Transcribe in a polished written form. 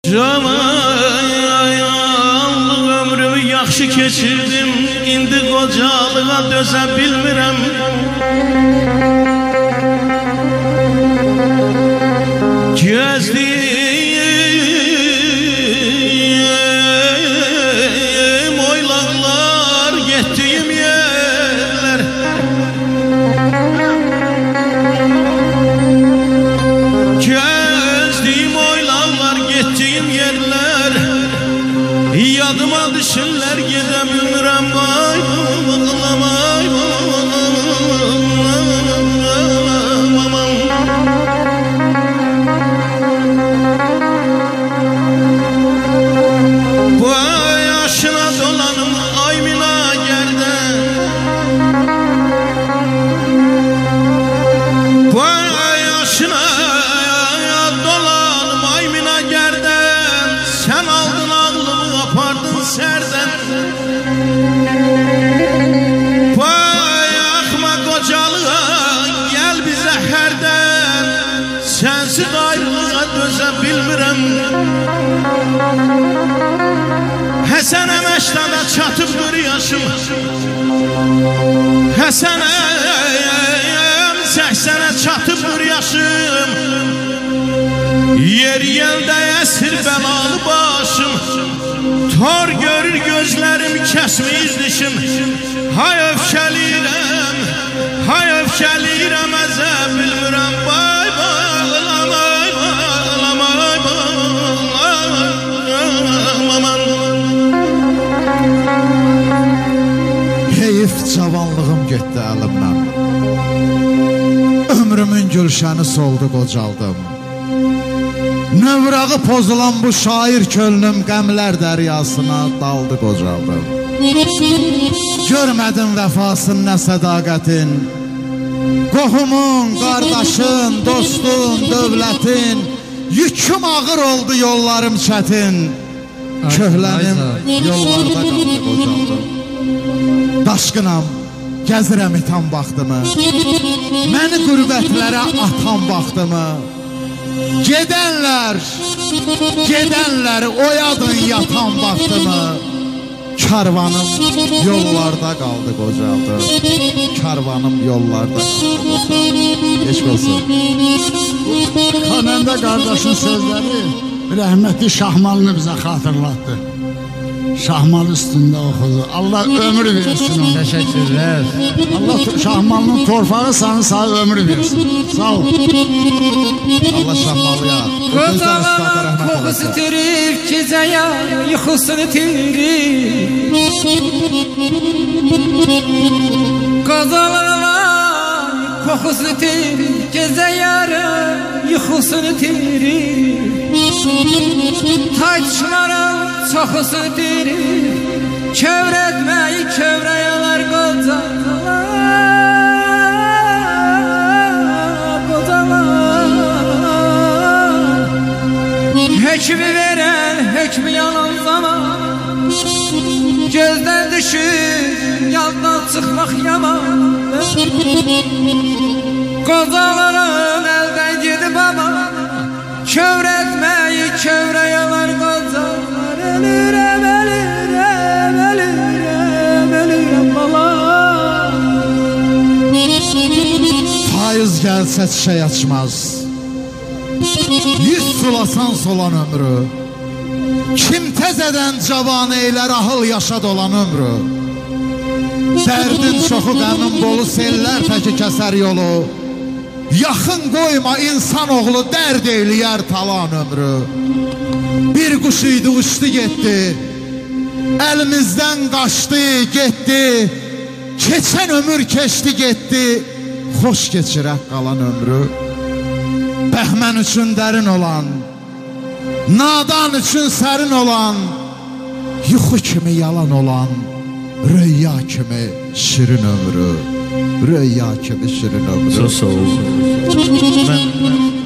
Cavanlıq ömrümü yaxşı keçirdim, indi qocalığa dözə bilmirəm. Gəzdiyim oylaqlar, getdiyim yerlər, gəzdiyim oylaqlar, getdiyim yerlər, yadıma düşürlər, gedə bilmirəm. Vay bağlamay sensiz ayrılığa dözə bilmirəm. Həsən əməşdana çatıb bir yaşım, Həsən 80'ə çatıb bir yaşım, yer yeldə əsir bəlalı başım, tor görür gözlərim, kəsmir dişim. Hay öfkəliyirəm, hay öfkəliyirəm, əzə bilmirəm. Bay bağlamay, bağlamay, bağlamay. Heyif cavanlığım getdi əlimdən, ömrümün gülşəni soldu, qocaldım. Növrağı pozulan bu şair könlüm qəmlər dəryasına daldı, qocaldım. Görmədim vəfasın, nə sədaqətin, qohumun, qardaşın, dostun, dövlətin. Yüküm ağır oldu, yollarım çətin, köhlənim yollarda qaldı, qocaldım. Daşqınam, gəzirəm itan vaxtımı, məni qürbətlərə atan vaxtımı. Gedənlər, gedənlər oyadın yatan vaxtımı. Karvanım yollarda qaldı, qocaldım. Karvanım yollarda qaldı, qocaldım. Eşq olsun. Xanəndə qardaşın sözləri rəhmətli Şahmalını bizə xatırlatdı. Şahmal üstündə oxudu. Allah ömür versin ona. Təşəkkürlər. Allah Şahmalının torpağı sana sağ ömür versin. Sağ ol. Allah Şahmalıya Qocalar qoxusu tirib, gecəyə yuxusunu tirib. Qocalar qoxusu tirib, gecəyə yuxusunu tirib. Tayçıların çoxusunu tirib, kövrətməyi kövrəyalar qocalar. Hükmü veren, hükmü yalan zaman, gözden düşür, yaldan çıkmak yaman. Qocaların elden gidip ama, kövrətməyi kövrəyalar qocalar. Ölürəm, ölürəm, ölürəm, ölürəm bala. Faiz gəlsə çiçək açmaz, yüz sulasan solan ömrü. Kim təzədən cavan eylər, ahıl yaşa dolan ömrü. Dərdin çoxu qəmin bolu, sellər təki kəsər yolu. Yaxın qoyma insan oğlu, dərd eyləyər talan ömrü. Bir quş idi, uçdu getdi, əlimizdən qaçdı getdi. Keçən ömür keçdi getdi, xoş keçirək qalan ömrü. Bəhmən üçün dərin olan, nadan üçün sərin olan, yuxu kimi yalan olan, rüya kimi şirin ömrü, rüya kimi şirin ömrü. Çox sağ ol. Mən